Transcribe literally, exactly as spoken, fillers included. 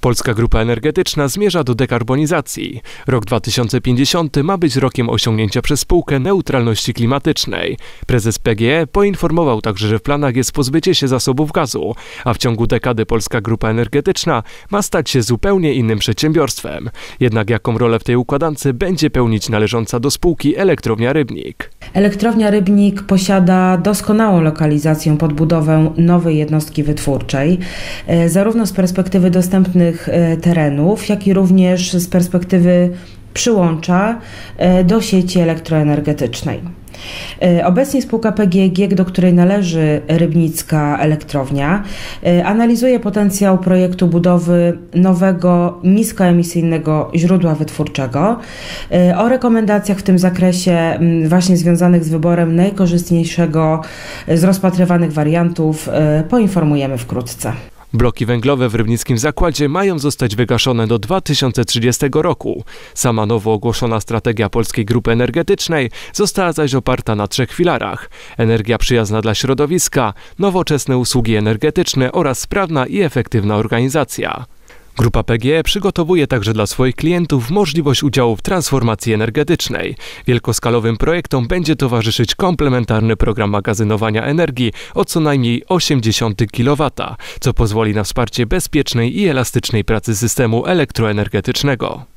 Polska Grupa Energetyczna zmierza do dekarbonizacji. Rok dwa tysiące pięćdziesiąty ma być rokiem osiągnięcia przez spółkę neutralności klimatycznej. Prezes P G E poinformował także, że w planach jest pozbycie się zasobów gazu, a w ciągu dekady Polska Grupa Energetyczna ma stać się zupełnie innym przedsiębiorstwem. Jednak jaką rolę w tej układance będzie pełnić należąca do spółki Elektrownia Rybnik? Elektrownia Rybnik posiada doskonałą lokalizację pod budowę nowej jednostki wytwórczej, zarówno z perspektywy dostępnych terenów, jak i również z perspektywy przyłącza do sieci elektroenergetycznej. Obecnie spółka P G E G, do której należy Rybnicka Elektrownia, analizuje potencjał projektu budowy nowego niskoemisyjnego źródła wytwórczego. O rekomendacjach w tym zakresie właśnie związanych z wyborem najkorzystniejszego z rozpatrywanych wariantów poinformujemy wkrótce. Bloki węglowe w rybnickim zakładzie mają zostać wygaszone do dwa tysiące trzydziestego roku. Sama nowo ogłoszona strategia Polskiej Grupy Energetycznej została zaś oparta na trzech filarach: energia przyjazna dla środowiska, nowoczesne usługi energetyczne oraz sprawna i efektywna organizacja. Grupa P G E przygotowuje także dla swoich klientów możliwość udziału w transformacji energetycznej. Wielkoskalowym projektom będzie towarzyszyć komplementarny program magazynowania energii o co najmniej osiemdziesiąt kilowatów, co pozwoli na wsparcie bezpiecznej i elastycznej pracy systemu elektroenergetycznego.